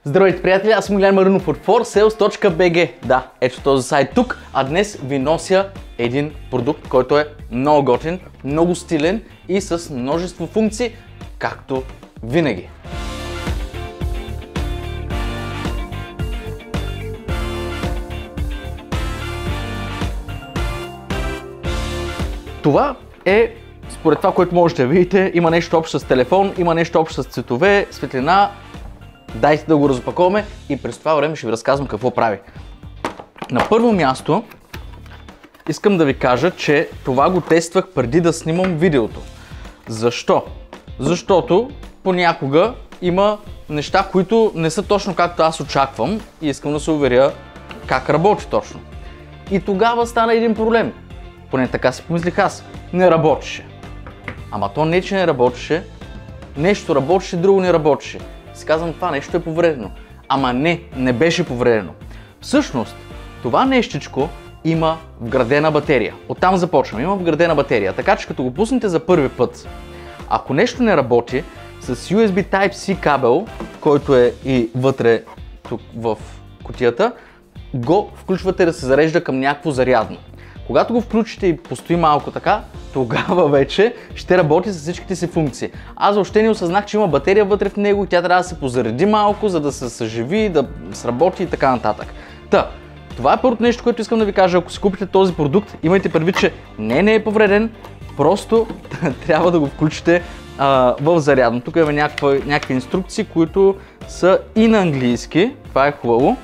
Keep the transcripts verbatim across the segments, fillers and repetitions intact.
Здравейте, приятели, аз съм Илян Маринов от фор сейлс точка би джи. Да, ето този сайт тук, а днес ви нося един продукт, който е много готин, много стилен и с множество функции, както винаги. Това е, според това, което можете да видите, има нещо общо с телефон, има нещо общо с цветове, светлина. Дайте да го разопаковаме и през това време ще ви разказвам какво прави. На първо място искам да ви кажа, че това го тествах преди да снимам видеото. Защо? Защото понякога има неща, които не са точно както аз очаквам и искам да се уверя как работи точно. И тогава стана един проблем. Поне така си помислих аз. Не работеше. Ама то не, че не работеше. Нещо работеше, друго не работеше. Си казвам, това нещо е повредено. Ама не, не беше повредено. Всъщност, това нещичко има вградена батерия. Оттам започвам. Има вградена батерия. Така че като го пуснете за първи път, ако нещо не работи, с ю ес би Type-C кабел, който е и вътре тук в кутията, го включвате да се зарежда към някакво зарядно. Когато го включите и постои малко така, тогава вече ще работи с всичките си функции. Аз въобще не осъзнах, че има батерия вътре в него и тя трябва да се позареди малко, за да се съживи, да сработи и така нататък. Та, това е първото нещо, което искам да ви кажа. Ако си купите този продукт, имайте предвид, че не, не е повреден, просто трябва да го включите а, в зарядно. Тук има някаква, някакви инструкции, които са и на английски. Това е хубаво.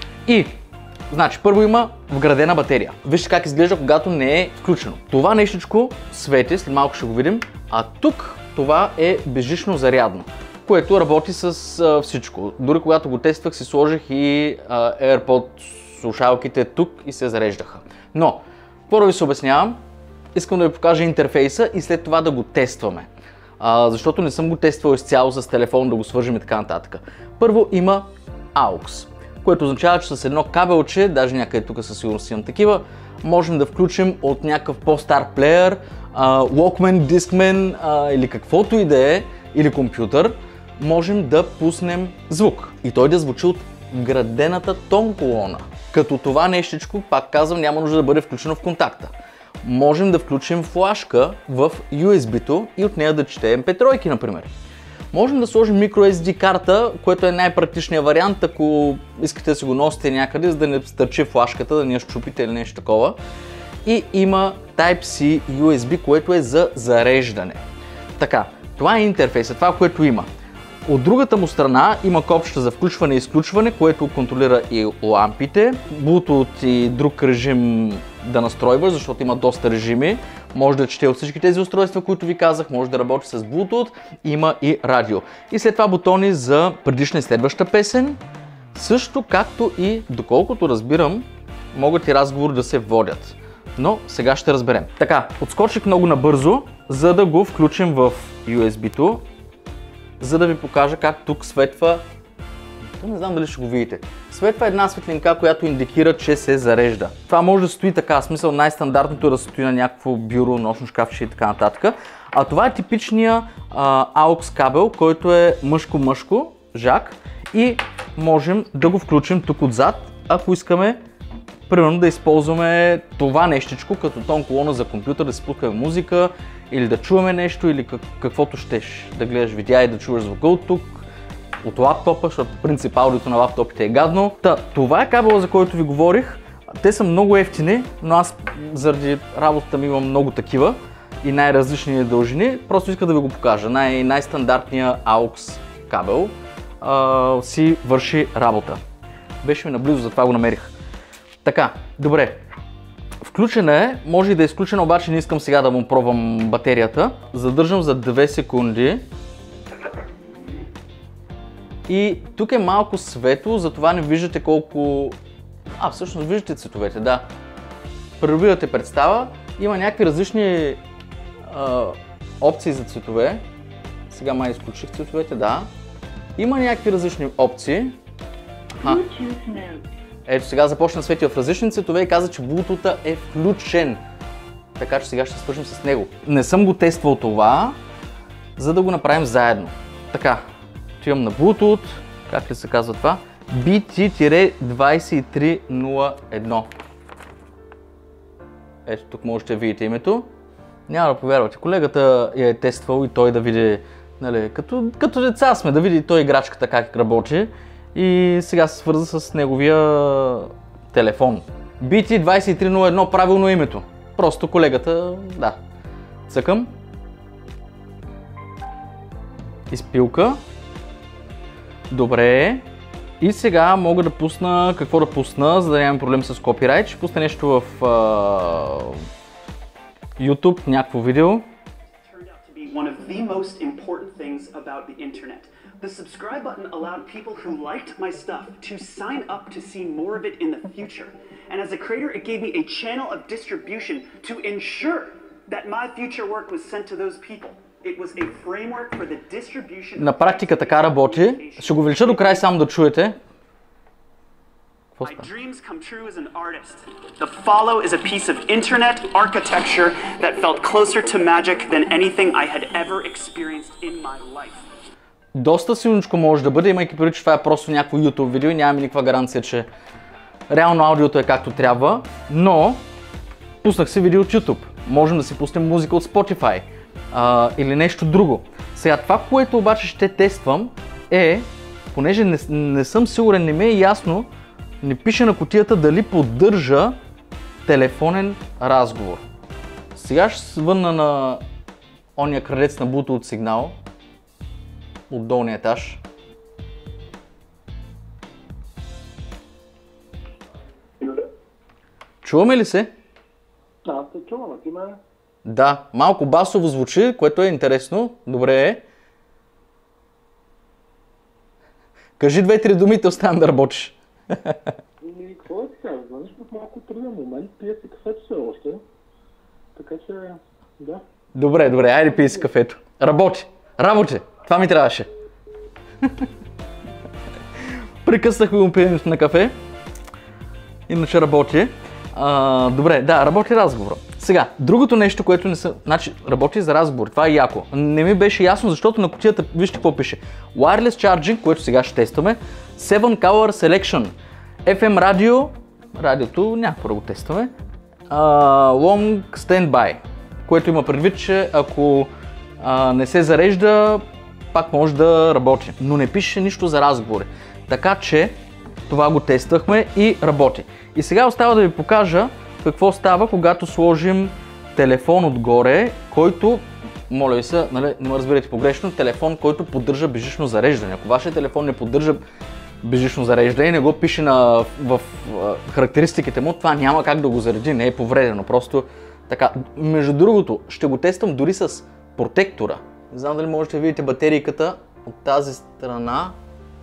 И значи, първо има вградена батерия. Вижте как изглежда, когато не е включено. Това нещичко свети, след малко ще го видим, а тук това е безжично зарядно, което работи с а, всичко. Дори когато го тествах, си сложих и а, AirPod слушалките тук и се зареждаха. Но, първо ви се обяснявам, искам да ви покажа интерфейса и след това да го тестваме. А, защото не съм го тествал изцяло с телефон, да го свържем и така нататък. Първо има aux, което означава, че с едно кабелче, даже някъде тук със сигурност имам такива, можем да включим от някакъв по-стар плеер, Walkman, Discman а, или каквото и да е, или компютър, можем да пуснем звук и той да звучи от вградената тон колона. Като това нещичко, пак казвам, няма нужда да бъде включено в контакта. Можем да включим флашка в ю ес би-то и от нея да четем пет тройки, например. Можем да сложим микро ес ди карта, което е най-практичният вариант, ако искате да си го носите някъде, за да не стърчи флашката, да не я щупите или нещо такова. И има Type-C ю ес би, което е за зареждане. Така, това е интерфейсът, това, което има. От другата му страна има копчета за включване и изключване, което контролира и лампите, Bluetooth и друг режим да настройва, защото има доста режими. Може да чете от всички тези устройства, които ви казах, може да работи с Bluetooth, има и радио. И след това бутони за предишна и следваща песен, също както и, доколкото разбирам, могат и разговори да се водят. Но сега ще разберем. Така, отскочих много набързо, за да го включим в ю ес би-то, за да ви покажа как тук светва. Не знам дали ще го видите. Светва една светлинка, която индикира, че се зарежда. Това може да стои така, в смисъл най-стандартното е да стои на някакво бюро, нощно шкафче и така нататък. А това е типичния а, aux кабел, който е мъжко-мъжко, жак, и можем да го включим тук отзад, ако искаме примерно да използваме това нещичко като тон колона за компютър, да си пускаме музика или да чуваме нещо, или как, каквото щеш, да гледаш видеа и да чуваш звука от тук, от лаптопа, защото по принцип аудиото на лаптопите е гадно. Та, това е кабела, за който ви говорих. Те са много ефтини, но аз заради работата ми имам много такива и най-различни дължини. Просто иска да ви го покажа. Най- най-стандартният aux кабел а, си върши работа. Беше ми наблизо, затова го намерих. Така, добре. Включена е, може и да е изключена, обаче не искам сега да му пробвам батерията. Задържам за две секунди. И тук е малко светло, затова не виждате колко... А, всъщност виждате цветовете, да. Придобивате представа. Има някакви различни а, опции за цветове. Сега май изключих цветовете, да. Има някакви различни опции. А. Ето сега започна да свети в различни цветове и каза, че Bluetooth е включен. Така че сега ще свържем с него. Не съм го тествал това, за да го направим заедно. Така, отивам на Bluetooth, Как ли се казва това? би ти двайсет и три нула едно. Ето тук можете да видите името. Няма да повярвате, колегата я е тествал и той да види, нали, като, като деца сме, да види той играчката как работи и сега се свърза с неговия телефон. би ти двайсет и три нула едно, правилно името. Просто колегата, да, цъкам. Изпилка. Добре. И сега мога да пусна, какво да пусна, за да нямам проблем с копирайт. Ще пусна нещо в uh, YouTube, някакво видео. One of the most important things about the internet. The subscribe button allowed people who liked my stuff to sign up to see more of it in the future. And as a creator, it gave me a channel of distribution to ensure that my future work was sent to those people. It was a framework for the distribution. На практика така работи. Ще го увелича до край само да чуете. My dreams come true as an artist. The Follow is a piece of internet architecture that felt closer to magic than anything I had ever experienced in my life. Доста силничко може да бъде, имайки предвид, че това е просто някакво YouTube видео и нямаме никаква гаранция, че реално аудиото е както трябва, но пуснах си видео от YouTube. Можем да си пуснем музика от Spotify а, или нещо друго. Сега това, което обаче ще тествам е, понеже не, не съм сигурен, не ми е ясно, не пише на кутията дали поддържа телефонен разговор. Сега ще се върна на ония крадец на Bluetooth сигнал от долния етаж. Чуваме ли се? Аз те чувам, а ти ме? Да, малко басово звучи, което е интересно. Добре е. Кажи две-три думи, те оставам да работиш. Ами, какво да ти кажа? Звъниш в малко труден момент, пия си кафето все още. Така че, да. Добре, добре, айде пий си кафето. Работи! Работи! Това ми трябваше. Прекъснахме го пиенето на кафе. Иначе работи. А, добре, да, работи разговора. Сега, другото нещо, което не са... Значи, работи за разговор, това е яко. Не ми беше ясно, защото на кутията, вижте какво пише. Wireless Charging, което сега ще тестваме. седем Color Selection. еф ем радио, радиото някакво да го тестваме. Uh, long Standby, което има предвид, че ако uh, не се зарежда, пак може да работи. Но не пише нищо за разговори. Така че това го тествахме и работи. И сега остава да ви покажа какво става, когато сложим телефон отгоре, който, моля ви се, нали, не ме разбирайте погрешно, телефон, който поддържа безжично зареждане. Ако вашия телефон не поддържа безжично зареждане и не го пише на, в, в, в характеристиките му, това няма как да го зареди, не е повредено, просто така. Между другото, ще го тествам дори с протектора. Не знам дали можете да видите батерийката от тази страна.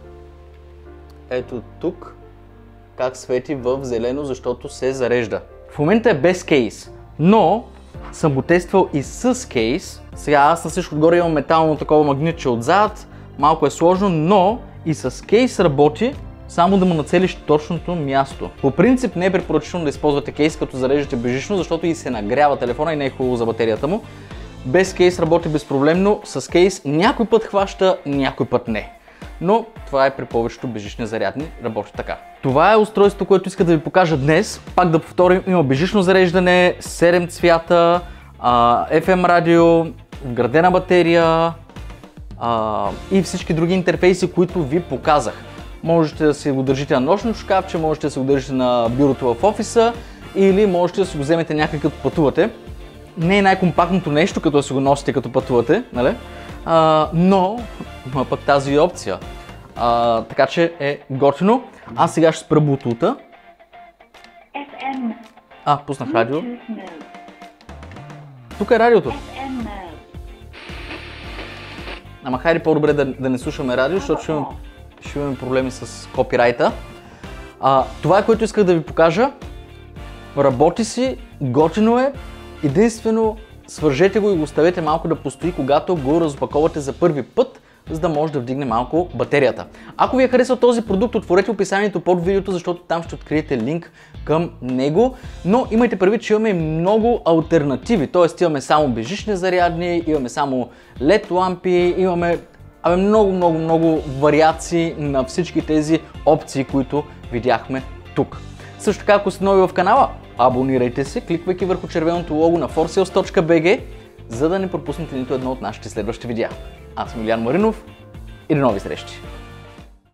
Ето тук, как свети в зелено, защото се зарежда. В момента е без кейс, но съм го тествал и с кейс. Сега аз на всичко отгоре имам метално такова магнитче отзад, малко е сложно, но и с кейс работи, само да му нацелиш точното място. По принцип не е препоръчително да използвате кейс, като зареждате безжично, защото и се нагрява телефона и не е хубаво за батерията му. Без кейс работи безпроблемно, с кейс някой път хваща, някой път не. Но това е при повечето безжични зарядни, работи така. Това е устройството, което иска да ви покажа днес. Пак да повторим, има безжично зареждане, седем цвята, еф ем радио, вградена батерия а, и всички други интерфейси, които ви показах. Можете да си го държите на нощно шкафче, можете да си го държите на бюрото в офиса или можете да си го вземете някъде като пътувате. Не е най-компактното нещо, като да си го носите като пътувате, нали? А, но има пък тази опция. А, така че е готино. Аз сега ще спра Bluetooth-а. А, пуснах радио. Тук е радиото. Ама хайде по-добре да, да не слушаме радио, защото ще имаме, ще имаме проблеми с копирайта. А, това е, което исках да ви покажа. Работи си, готино е. Единствено свържете го и го оставете малко да постои, когато го разопаковате за първи път, за да може да вдигне малко батерията. Ако ви е харесал този продукт, отворете описанието под видеото, защото там ще откриете линк към него. Но имайте предвид, че имаме много алтернативи, т.е. имаме само безжични зарядни, имаме само лед лампи, имаме Абе много, много, много вариации на всички тези опции, които видяхме тук. Също така, ако сте нови в канала, абонирайте се, кликвайки върху червеното лого на фор сейлс точка би джи, за да не пропуснете нито едно от нашите следващи видеа. Аз съм Илиян Маринов и до нови срещи!